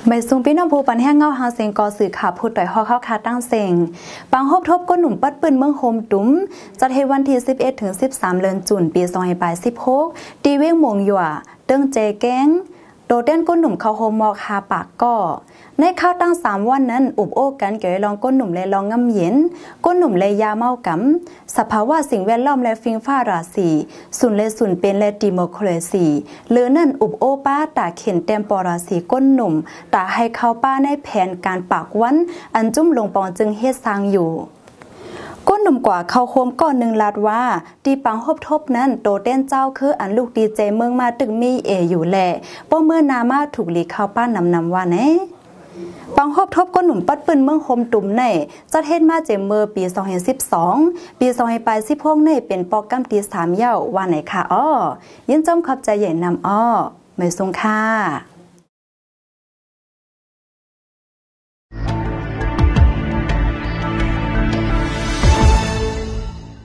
ไม่ซุงพี่น้องผู้ปันแห้งเงาหาเสียงกอสื่อข่าวพูดต่อยฮอเข้าคาตั้งเสียงปังฮบทบก้นหนุ่มปัดปืนเมืองโฮมตุ้มจัดให้วันที่11 ถึง 13 เดือนจุนปี2016ตีเว้งมงหยัวเติ้งเจแก้งโดเต้นก้นหนุ่มเข้าโฮมมอกหาปากก่อในข้าวตั้ง3 วันนั้นอุบโอ้กันเกี่ยวลองก้นหนุ่มเลยลองง่ำเย็นก้นหนุ่มเลยยาเมากำสภาวะสิ่งแวดล้อมและฟิงฟ้าราศีสุนเลยสุนเป็นและดิโมคราซีหรือนั่นอุบโอป้าตาเข็นเต็มปอราศีก้นหนุ่มตาให้เข้าป้าในแผนการปากวันอันจุ่มลงปองจึงเฮ็ดสร้างอยู่ก้นหนุ่มกว่าเขาโคมก่อนหนึ่งลาดว่าตีปังฮบทบนั้นโตเต้นเจ้าคืออันลูกดีเจเมืองมาตึกมีอยู่แหละป้อเมื่อนามาถูกลีเข้าป้านำว่าแน่ปังฮบทบก้นหนุ่มปัดปืนเมืองโฮมตุ่มในจัดเฮ็ดมาเจมเมอร์ปี2012ปี2016ในเป็นปอกกัมตี3เย้าว่าไหนค่ะอ้อยินจอมขอบใจใหญ่นำอ้อไม่ทรงค่ะ